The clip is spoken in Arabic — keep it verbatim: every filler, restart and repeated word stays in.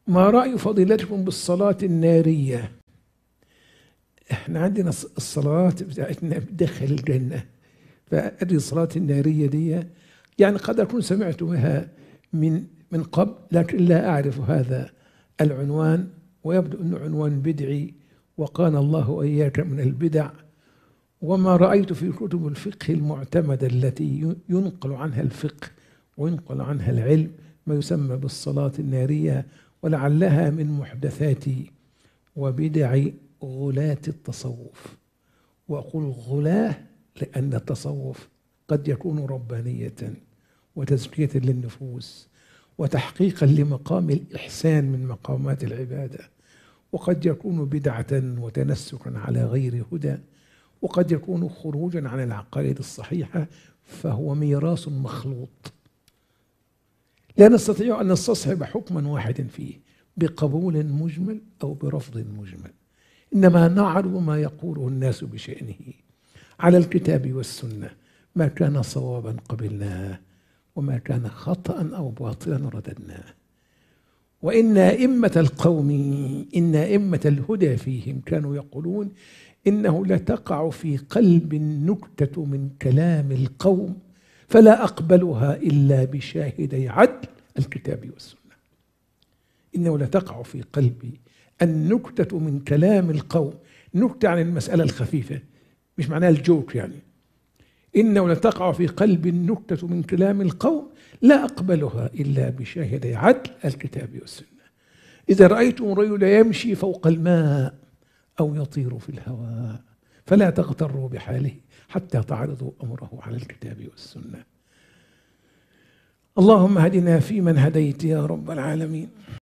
ما رأي فضيلتكم بالصلاة النارية؟ احنا عندنا الصلاة بتاعتنا بتدخل الجنة، فأدري الصلاة النارية دي يعني قد أكون سمعت بها من من قبل، لكن لا أعرف هذا العنوان، ويبدو أنه عنوان بدعي، وقانا الله وإياك من البدع. وما رأيت في كتب الفقه المعتمدة التي ينقل عنها الفقه وينقل عنها العلم ما يسمى بالصلاة النارية، ولعلها من محدثات وبدع غلاة التصوف. وأقول غلاة لأن التصوف قد يكون ربانية وتزكية للنفوس وتحقيقا لمقام الإحسان من مقامات العبادة، وقد يكون بدعة وتنسكا على غير هدى، وقد يكون خروجا عن العقائد الصحيحة، فهو ميراث مخلوط لا نستطيع أن نستصحب حكما واحدا فيه بقبول مجمل أو برفض مجمل، إنما نعرض ما يقوله الناس بشأنه على الكتاب والسنة، ما كان صوابا قبلناه وما كان خطأ أو باطلا رددناه. وإن أئمة القوم إن أئمة الهدى فيهم كانوا يقولون إنه لتقع في قلب النكتة من كلام القوم فلا أقبلها إلا بشاهدي عدل الكتاب والسنة. إنه لتقع في قلبي النكتة من كلام القوم، نكتة عن المسألة الخفيفة مش معناها الجوك يعني. إنه لتقع في قلب النكتة من كلام القوم لا أقبلها إلا بشاهدي عدل الكتاب والسنة. إذا رأيتم رجل يمشي فوق الماء أو يطير في الهواء فلا تغتروا بحاله حتى تعرضوا أمره على الكتاب والسنة. اللهم اهدنا فيمن هديت يا رب العالمين.